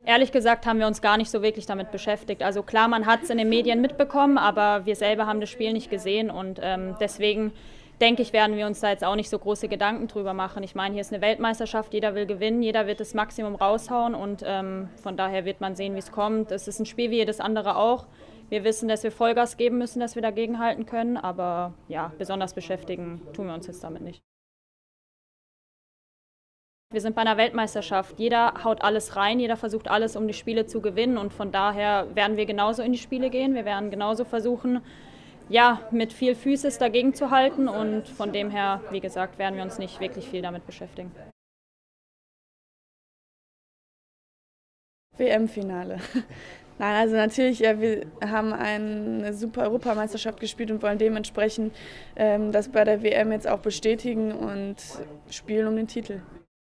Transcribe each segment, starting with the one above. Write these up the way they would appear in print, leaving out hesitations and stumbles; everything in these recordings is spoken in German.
Ehrlich gesagt haben wir uns gar nicht so wirklich damit beschäftigt. Also klar, man hat es in den Medien mitbekommen, aber wir selber haben das Spiel nicht gesehen und deswegen denke ich, werden wir uns da jetzt auch nicht so große Gedanken drüber machen. Ich meine, hier ist eine Weltmeisterschaft, jeder will gewinnen, jeder wird das Maximum raushauen und von daher wird man sehen, wie es kommt. Es ist ein Spiel wie jedes andere auch. Wir wissen, dass wir Vollgas geben müssen, dass wir dagegenhalten können, aber ja, besonders beschäftigen tun wir uns jetzt damit nicht. Wir sind bei einer Weltmeisterschaft. Jeder haut alles rein, jeder versucht alles, um die Spiele zu gewinnen und von daher werden wir genauso in die Spiele gehen. Wir werden genauso versuchen, ja, mit viel Physis dagegen zu halten und von dem her, wie gesagt, werden wir uns nicht wirklich viel damit beschäftigen. WM-Finale. Nein, also natürlich, wir haben eine super Europameisterschaft gespielt und wollen dementsprechend das bei der WM jetzt auch bestätigen und spielen um den Titel.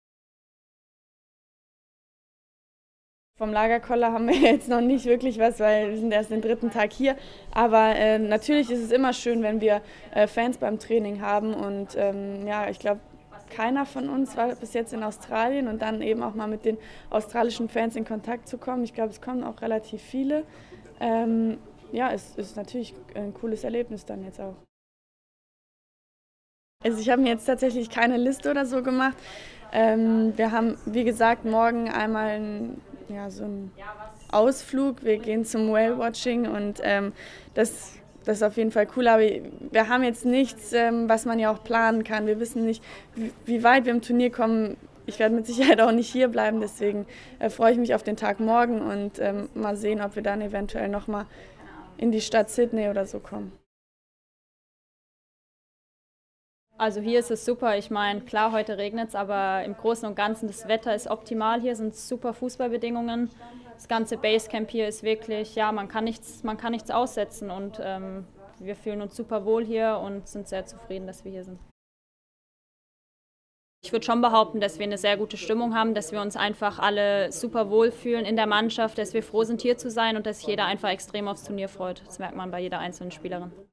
Vom Lagerkoller haben wir jetzt noch nicht wirklich was, weil wir sind erst den 3. Tag hier. Aber natürlich ist es immer schön, wenn wir Fans beim Training haben. Und ja, ich glaube, keiner von uns war bis jetzt in Australien und dann eben auch mal mit den australischen Fans in Kontakt zu kommen. Ich glaube, es kommen auch relativ viele. Ja, es ist natürlich ein cooles Erlebnis dann jetzt auch. Also ich habe mir jetzt tatsächlich keine Liste oder so gemacht. Wir haben, wie gesagt, morgen einmal so einen Ausflug. Wir gehen zum Whale-Watching und das ist auf jeden Fall cool. Aber wir haben jetzt nichts, was man ja auch planen kann. Wir wissen nicht, wie weit wir im Turnier kommen. Ich werde mit Sicherheit auch nicht hier bleiben, deswegen freue ich mich auf den Tag morgen und mal sehen, ob wir dann eventuell nochmal in die Stadt Sydney oder so kommen. Also hier ist es super. Ich meine, klar, heute regnet es, aber im Großen und Ganzen das Wetter ist optimal. Hier sind super Fußballbedingungen. Das ganze Basecamp hier ist wirklich, ja, man kann nichts aussetzen und wir fühlen uns super wohl hier und sind sehr zufrieden, dass wir hier sind. Ich würde schon behaupten, dass wir eine sehr gute Stimmung haben, dass wir uns einfach alle super wohl fühlen in der Mannschaft, dass wir froh sind, hier zu sein und dass sich jeder einfach extrem aufs Turnier freut. Das merkt man bei jeder einzelnen Spielerin.